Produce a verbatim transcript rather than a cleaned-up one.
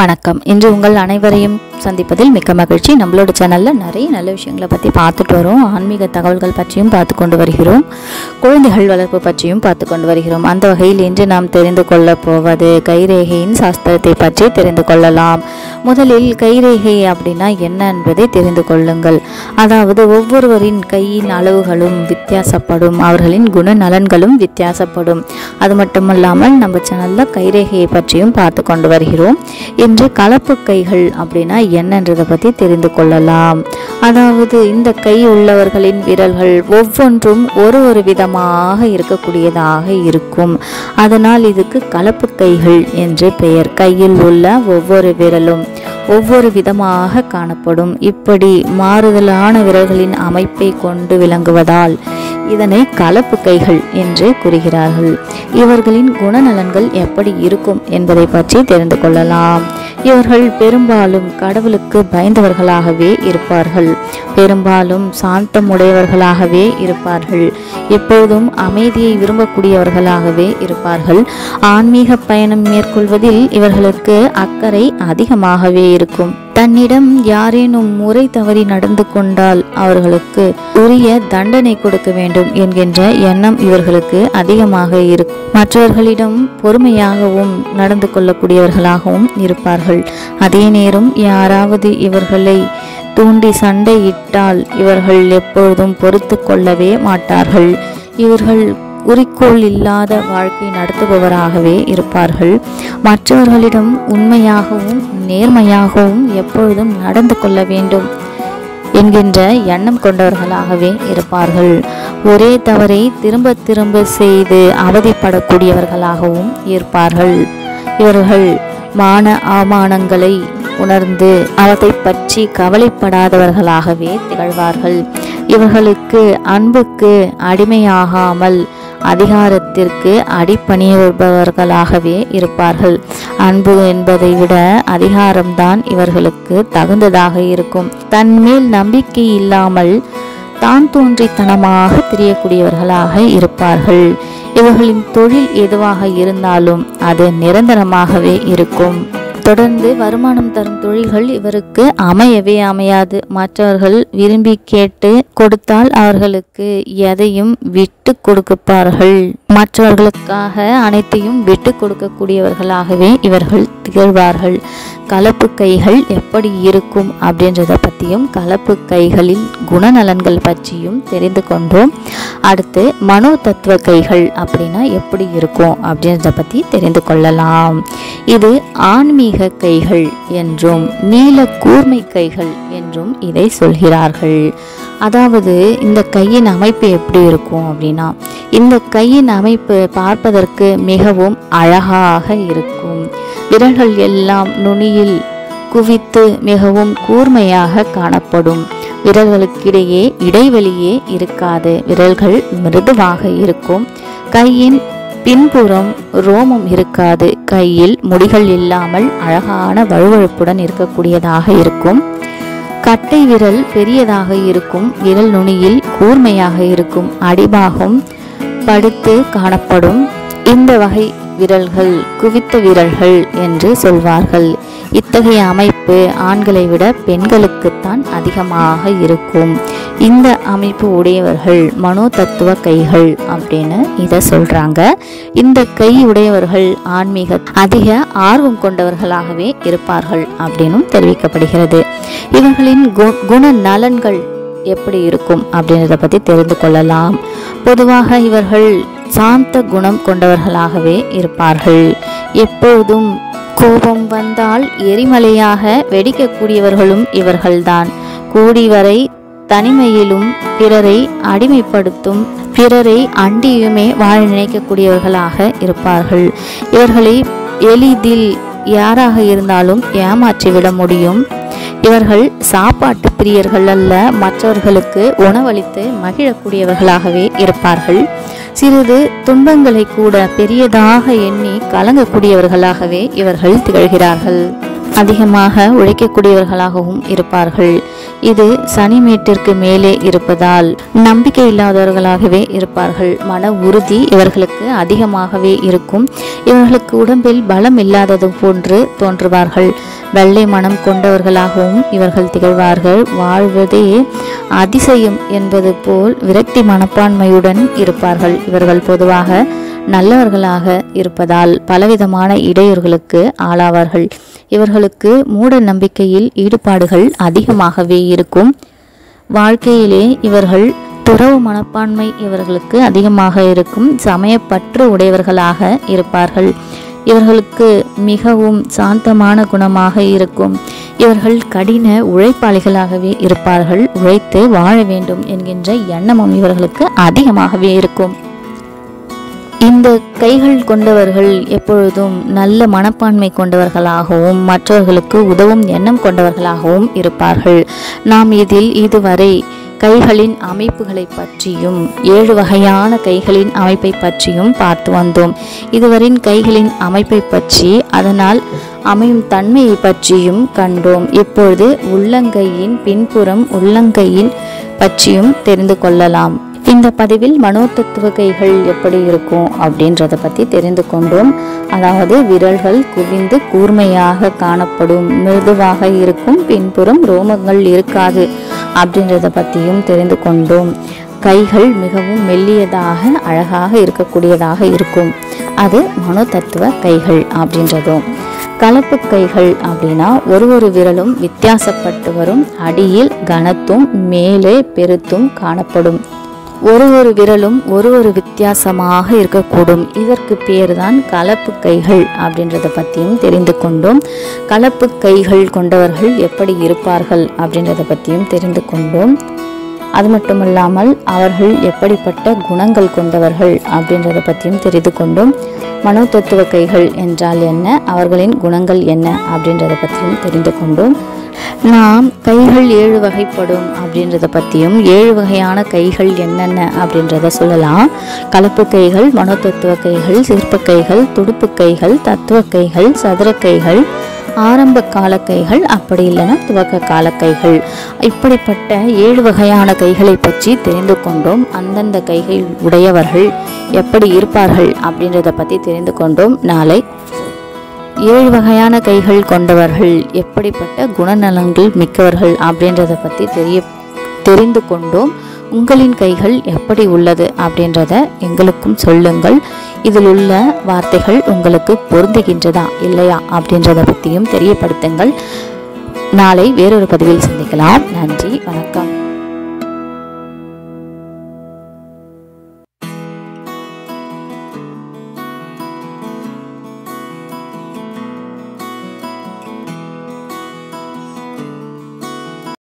வணக்கம். இன்று உங்கள் அனைவரையும் சந்திப்பதில் மிக்க மகிழ்ச்சி. நம்மளோட சேனலில் நிறைய நல்ல விஷயங்களை பற்றி பார்த்துட்டு வரோம். ஆன்மீக தகவல்கள் பற்றியும் பார்த்து கொண்டு வருகிறோம். குழந்தைகள் வளர்ப்பு பற்றியும் பார்த்து கொண்டு வருகிறோம். அந்த வகையில் இன்று நாம் தெரிந்து கொள்ளப் போவது கைரேகையின் சாஸ்திரத்தை பற்றி தெரிந்து கொள்ளலாம். முதலில் கைரேகை அப்படின்னா என்ன என்பதை தெரிந்து கொள்ளுங்கள். அதாவது ஒவ்வொருவரின் கையின் அளவுகளும் வித்தியாசப்படும், அவர்களின் குணநலன்களும் வித்தியாசப்படும். அது மட்டுமல்லாமல் நம்ம சேனலில் கைரேகையை பற்றியும் பார்த்து கொண்டு வருகிறோம். இன்று கலப்பு கைகள் அப்படின்னா என்னன்றதை பற்றி தெரிந்து கொள்ளலாம். அதாவது இந்த கை உள்ளவர்களின் விரல்கள் ஒவ்வொன்றும் ஒரு ஒரு விதமாக இருக்கக்கூடியதாக இருக்கும். அதனால் இதுக்கு கலப்பு கைகள் என்று பெயர். கையில் உள்ள ஒவ்வொரு விரலும் ஒவ்வொரு விதமாக காணப்படும். இப்படி மாறுதலான விரல்களின் அமைப்பை கொண்டு விளங்குவதால் இதனை கலப்பு கைகள் என்று கூறுகிறார்கள். இவர்களின் குணநலன்கள் எப்படி இருக்கும் என்பதை பற்றி தெரிந்து கொள்ளலாம். இவர்கள் பெரும்பாலும் கடவுளுக்கு பயந்தவர்களாகவே இருப்பார்கள். பெரும்பாலும் சாந்தமுடையவர்களாகவே இருப்பார்கள். எப்போதும் அமைதியை விரும்பக்கூடியவர்களாகவே இருப்பார்கள். ஆன்மீக பயணம் மேற்கொள்வதில் இவர்களுக்கு அக்கறை அதிகமாகவே இருக்கும். தன்னிடம் யாரேனும் முறை தவறி நடந்து கொண்டால் அவர்களுக்கு உரிய தண்டனை கொடுக்க வேண்டும் என்கின்ற எண்ணம் இவர்களுக்கு அதிகமாக இருக்கும். மற்றவர்களிடம் பொறுமையாகவும் நடந்து கொள்ளக்கூடியவர்களாகவும் இருப்பார்கள். அதே நேரம் யாராவது இவர்களை தூண்டி சண்டையிட்டால் இவர்கள் எப்பொழுதும் பொறுத்து கொள்ளவே மாட்டார்கள். இவர்கள் குறிக்கோள் இல்லாத வாழ்க்கை நடத்துபவராகவே இருப்பார்கள். மற்றவர்களிடம் உண்மையாகவும் நேர்மையாகவும் எப்பொழுதும் நடந்து கொள்ள வேண்டும் என்கின்ற எண்ணம் கொண்டவர்களாகவே இருப்பார்கள். ஒரே தவறை திரும்ப திரும்ப செய்து அவதிப்படக்கூடியவர்களாகவும் இருப்பார்கள். இவர்கள் மான அவமானங்களை உணர்ந்து அவதை பற்றி கவலைப்படாதவர்களாகவே திகழ்வார்கள். இவர்களுக்கு அன்புக்கு அடிமையாகாமல் அதிகாரத்திற்கு அடிபணிபவர்களாகவே இருப்பார்கள். அன்பு என்பதை விட அதிகாரம்தான் இவர்களுக்கு தகுந்ததாக இருக்கும். தன்மேல் நம்பிக்கை இல்லாமல் தான் தோன்றித்தனமாக தெரியக்கூடியவர்களாக இருப்பார்கள். இவர்களின் தொழில் எதுவாக இருந்தாலும் அது நிரந்தரமாகவே இருக்கும். தொடர்ந்து வருமானம் தரும் தொழில்கள் இவருக்கு அமையவே அமையாது. மற்றவர்கள் விரும்பி கேட்டு கொடுத்தால் அவர்களுக்கு எதையும் விட்டு கொடுப்பார்கள். மற்றவர்களுக்காக அனைத்தையும் விட்டு கொடுக்கக்கூடியவர்களாகவே இவர்கள் திகழ்வார்கள். கலப்பு கைகள் எப்படி இருக்கும் அப்படின்றத பற்றியும் கலப்பு கைகளின் குணநலன்கள் பற்றியும் தெரிந்து கொண்டோம். அடுத்து மனோ தத்துவ கைகள் அப்படின்னா எப்படி இருக்கும் அப்படின்றத பற்றி தெரிந்து கொள்ளலாம். இது ஆன்மீக கைகள் என்றும் நீல கூர்மை கைகள் என்றும் இதை சொல்கிறார்கள். அதாவது இந்த கையின் அமைப்பு எப்படி இருக்கும் அப்படின்னா, இந்த கையின் அமைப்பு பார்ப்பதற்கு மிகவும் அழகாக இருக்கும். விரல்கள் எல்லாம் நுனியில் குவித்து மிகவும் கூர்மையாக காணப்படும். விரல்களுக்கிடையே இடைவெளியே இருக்காது. விரல்கள் மிருதுவாக இருக்கும். கையின் பின்புறம் ரோமம் இருக்காது. கையில் முடிகள் இல்லாமல் அழகான வழுவழுப்புடன் இருக்கக்கூடியதாக இருக்கும். கட்டை விரல் பெரியதாக இருக்கும். விரல் நுனியில் கூர்மையாக இருக்கும். அடிபாகம் படுத்து காணப்படும். இந்த வகை விரல்கள் குவித்த விரல்கள் என்று சொல்வார்கள். இத்தகைய அமைப்பு ஆண்களை விட பெண்களுக்குத்தான் அதிகமாக இருக்கும். இந்த அமைப்பு உடையவர்கள் மனோ தத்துவ கைகள் அப்படின்னு இதை சொல்றாங்க. இந்த கை உடையவர்கள் ஆன்மீக அதிக ஆர்வம் கொண்டவர்களாகவே இருப்பார்கள் அப்படின்னும் தெரிவிக்கப்படுகிறது. இவர்களின் குண நலன்கள் எப்படி இருக்கும் அப்படின்றத பற்றி தெரிந்து கொள்ளலாம். பொதுவாக இவர்கள் சாந்த குணம் கொண்டவர்களாகவே இருப்பார்கள். எப்போதும் கோபம் வந்தால் எரிமலையாக வெடிக்கக்கூடியவர்களும் இவர்கள்தான். கூடிவரை தனிமையிலும் பிறரை அடிமைப்படுத்தும் பிறரை அண்டியுமே வாழ நினைக்கக்கூடியவர்களாக இருப்பார்கள். இவர்களை எளிதில் யாராக இருந்தாலும் ஏமாற்றிவிட முடியும். இவர்கள் சாப்பாட்டு பிரியர்கள் அல்ல. மற்றவர்களுக்கு உணவளித்து மகிழக்கூடியவர்களாகவே இருப்பார்கள். சிறிது துன்பங்களை கூட பெரியதாக எண்ணி கலங்கக்கூடியவர்களாகவே இவர்கள் திகழ்கிறார்கள். அதிகமாக உழைக்கக்கூடியவர்களாகவும் இருப்பார்கள். இது சனி மேட்டிற்கு மேலே இருப்பதால் நம்பிக்கை இல்லாதவர்களாகவே இருப்பார்கள். மன உறுதி இவர்களுக்கு அதிகமாகவே இருக்கும். இவர்களுக்கு உடம்பில் பலம் இல்லாதது போன்று தோன்றுவார்கள். வெள்ளை மனம் கொண்டவர்களாகவும் இவர்கள் திகழ்வார்கள். வாழ்வதே அதிசயம் என்பது போல் விரக்தி மனப்பான்மையுடன் இருப்பார்கள். இவர்கள் பொதுவாக நல்லவர்களாக இருப்பதால் பலவிதமான இடையூறுகளுக்கு ஆளாவார்கள். இவர்களுக்கு மூட நம்பிக்கையில் ஈடுபாடுகள் அதிகமாகவே இருக்கும். வாழ்க்கையிலே இவர்கள் துறவு மனப்பான்மை இவர்களுக்கு அதிகமாக இருக்கும். சமயப்பற்று உடையவர்களாக இருப்பார்கள். இவர்களுக்கு மிகவும் சாந்தமான குணமாக இருக்கும். இவர்கள் கடின உழைப்பாளிகளாகவே இருப்பார்கள். உழைத்து வாழ வேண்டும் என்கின்ற எண்ணமும் இவர்களுக்கு அதிகமாகவே இருக்கும். இந்த கைகள் கொண்டவர்கள் எப்பொழுதும் நல்ல மனப்பான்மை கொண்டவர்களாகவும் மற்றவர்களுக்கு உதவும் எண்ணம் கொண்டவர்களாகவும் இருப்பார்கள். நாம் இதில் இதுவரை கைகளின் அமைப்புகளை பற்றியும் ஏழு வகையான கைகளின் அமைப்பை பற்றியும் பார்த்து வந்தோம். இதுவரையின் கைகளின் அமைப்பை பற்றி அதனால் அமையும் தன்மையை பற்றியும் கண்டோம். இப்பொழுது உள்ளங்கையின் பின்புறம் உள்ளங்கையின் பற்றியும் தெரிந்து கொள்ளலாம். இந்த பதிவில் மனோதத்துவ கைகள் எப்படி இருக்கும் அப்படின்றத பற்றி தெரிந்து கொண்டோம். அதாவது விரல்கள் குவிந்து கூர்மையாக காணப்படும், மிருதுவாக இருக்கும், பின்புறம் ரோமங்கள் இருக்காது அப்படின்றத பற்றியும் தெரிந்து கொண்டோம். கைகள் மிகவும் மெல்லியதாக அழகாக இருக்கக்கூடியதாக இருக்கும். அது மனோதத்துவ கைகள் அப்படின்றதும். கலப்பு கைகள் அப்படின்னா ஒரு ஒரு விரலும் வித்தியாசப்பட்டு வரும். அடியில் கனத்தும் மேலே பெருத்தும் காணப்படும். ஒரு ஒரு விரலும் ஒரு ஒரு வித்தியாசமாக இருக்கக்கூடும். இதற்கு பேர் தான் கலப்பு கைகள் அப்படின்றத பற்றியும் தெரிந்து கொண்டோம். கலப்பு கைகள் கொண்டவர்கள் எப்படி இருப்பார்கள் அப்படின்றத பற்றியும் தெரிந்து கொண்டோம். அது மட்டுமல்லாமல் அவர்கள் எப்படிப்பட்ட குணங்கள் கொண்டவர்கள் அப்படின்றத பற்றியும் தெரிந்து கொண்டோம். மனோதத்துவ கைகள் என்றால் என்ன, அவர்களின் குணங்கள் என்ன அப்படின்றத பற்றியும் தெரிந்து கொண்டோம். நாம் கைகள் ஏழு வகைப்படும் அப்படின்றத பற்றியும் ஏழு வகையான கைகள் என்னென்ன அப்படின்றத சொல்லலாம். கலப்பு கைகள், மனோதத்துவ கைகள், சிற்ப கைகள், துடுப்பு கைகள், தத்துவ கைகள், சதுர கைகள், ஆரம்ப கால கைகள், அப்படி இல்லைன்னா துவக்க கால கைகள். இப்படிப்பட்ட ஏழு வகையான கைகளை பற்றி தெரிந்து கொண்டோம். அந்தந்த கைகள் உடையவர்கள் எப்படி இருப்பார்கள் அப்படின்றத பற்றி தெரிந்து கொண்டோம். நாளை ஏழு வகையான கைகள் கொண்டவர்கள் எப்படிப்பட்ட குணநலன்கள் மிக்கவர்கள் அப்படின்றத பற்றி தெரிய தெரிந்து கொண்டோம். உங்களின் கைகள் எப்படி உள்ளது அப்படின்றத எங்களுக்கும் சொல்லுங்கள். இதில் உள்ள வார்த்தைகள் உங்களுக்கு பொருந்துகின்றதா இல்லையா அப்படின்றத பற்றியும் தெரியப்படுத்துங்கள். நாளை வேறொரு பதிவில் சந்திக்கலாம். நன்றி, வணக்கம்.